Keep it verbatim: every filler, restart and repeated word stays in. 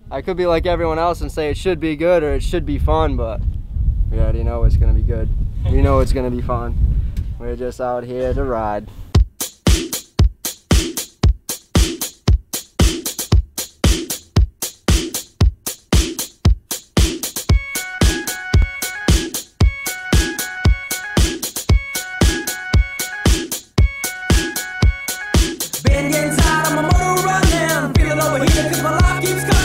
I could be like everyone else and say it should be good or it should be fun, but we already know it's gonna be good. We know it's gonna be fun. We're just out here to ride. Been inside, I'm a motor running. Feeling over here 'cause my life keeps coming.